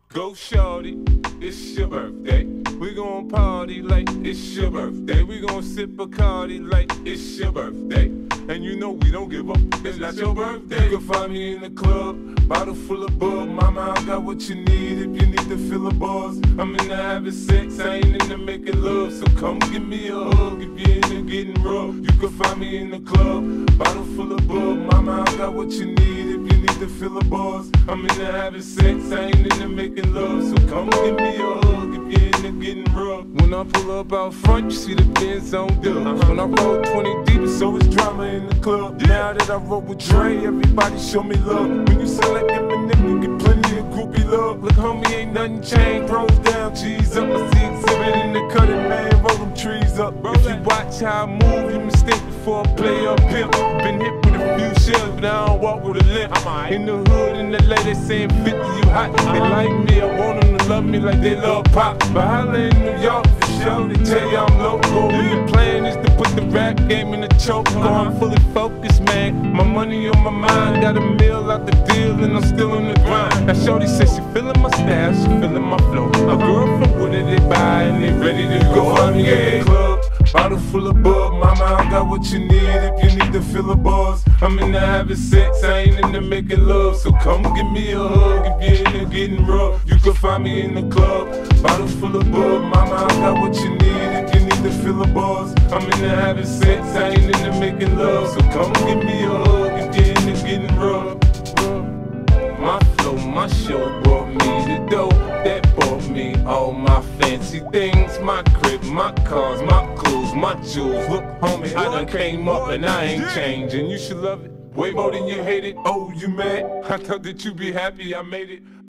Go shorty, it's your birthday. We gon' party like it's your birthday. We gon' sip Bacardi like it's your birthday. And you know we don't give up, it's not your birthday. You can find me in the club, bottle full of bug. Mama, I got what you need if you need to fill the bars. I'm into having sex, I ain't into making love. So come give me a hug if you're into getting rough. You can find me in the club, bottle full of bug. Mama, I got what you need if you need to fill the bars. I'm into having sex, I ain't into making love. So come give me a hug if you're into getting rough. When I pull up out front, you see the Benz on dubs. When I roll 20 deep, it's always drama in the club. Now that I roll with Dre, everybody show me love. When you sell like Eminem, you get plenty of groupie love. Look, homie, ain't nothing changed. Rolls down, cheese up. I see exhibit in the cutting, man. Roll them trees up. If you watch how I move, you mistake before I play up pimp. Been hit with a few shells, but I don't walk with a limp. In the hood, in the LA, they saying 50, you hot. They like me, I want them to love me like they love pop. But holla in New York for sure, they tell you I'm local. The plan is to put the rap game in the choke. I'm fully focused, man. My money on my mind, got a meal out the deal, and I'm still on the grind. Now shorty says she feeling my style, she feeling my flow. A girl from Wooded, they buy and they ready to go. I'm in the club, bottle full of bug. Mama, I got what you need if you need to fill the bars. I'm into having sex, I ain't into making love. So come give me a hug if you're into getting rough. You can find me in the club, bottle full of bug. Mama, I got what you need if you need to fill the bars. I'm into having sex, I ain't into making love. So come give me a hug if you're into getting rough. My flow, my show brought me the dough that bought me all my fancy things. My crib, my cars, my clothes, my jewels. Look, homie, I done came up and I ain't changing. You should love it way more than you hate it. Oh, you mad? I thought that you'd be happy I made it.